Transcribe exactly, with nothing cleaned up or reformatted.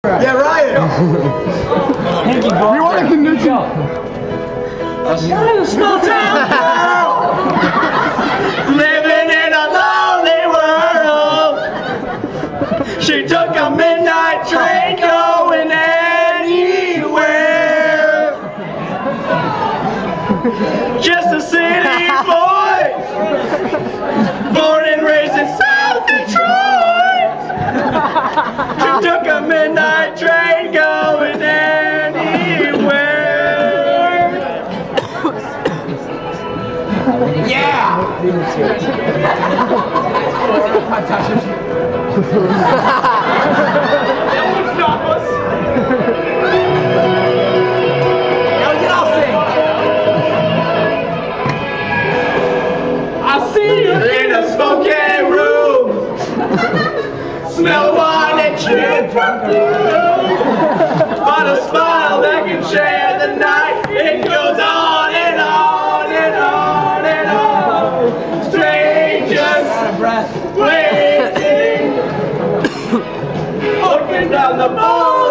Yeah, Ryan. We want to convince you. Small town girl, living in a lonely world. She took a midnight train going anywhere. Just a city boy, born and raised in South Detroit. She took a midnight train going anywhere. Yeah! That won't stop us! Now we can all sing! I see you in a smoky room, smell wine and cheer perfume, but a smile that can share the night. It goes on and on and on and on. Strangers waiting, looking down the bar.